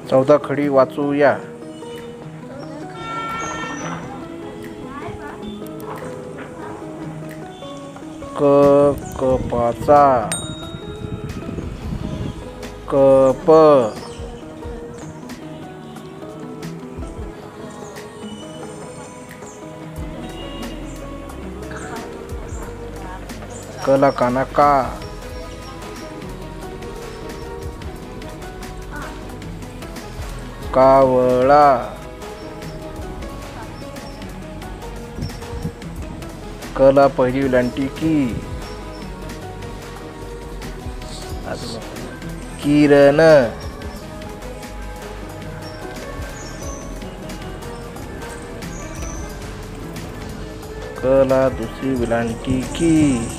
14 खडी वाचूया. कपाचा, कप, कला काना का, कावळा, कला पहिली वेलांटी की, किरण, कला दुसरी वेलांटी की,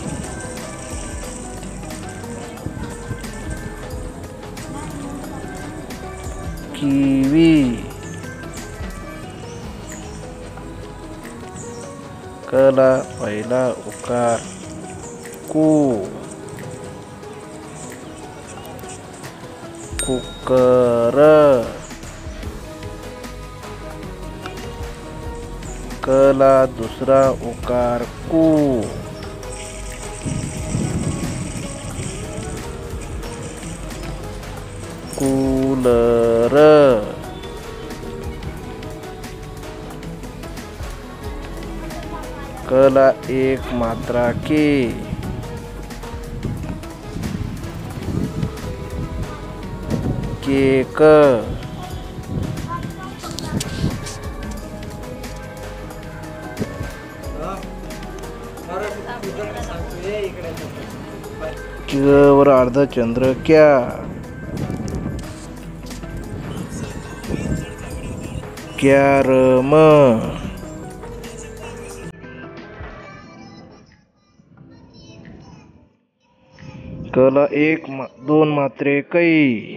किवी, कला पहिला उकार कू, कुकर, कला दुसरा उकार कू, कूलर, कला एक मात्रा के, केक, वर अर्धचंद्र क्या, कॅरम, कला एक दोन मात्रे कै,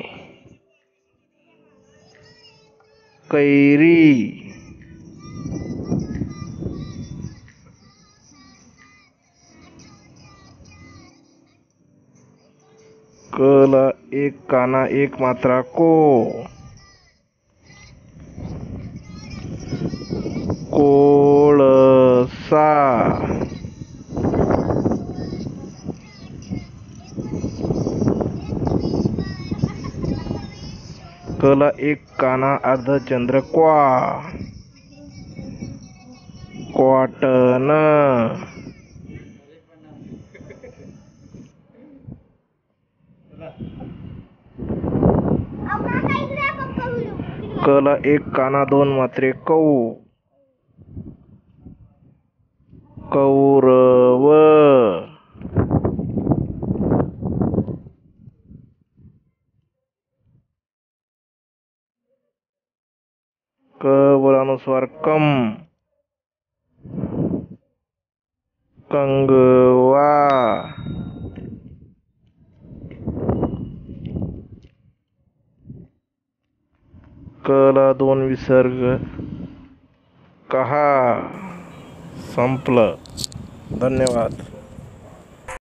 कैरी, कला एक काना एक मात्रा को, कोळसा, कला एक काना अर्धचंद्र क्वा, क्वाटन, कला एक काना दोन मात्रे कौ, कौरव, क वर अनुस्वार कम, कंगवा, कला दोन विसर्ग कहा. संपलं. धन्यवाद.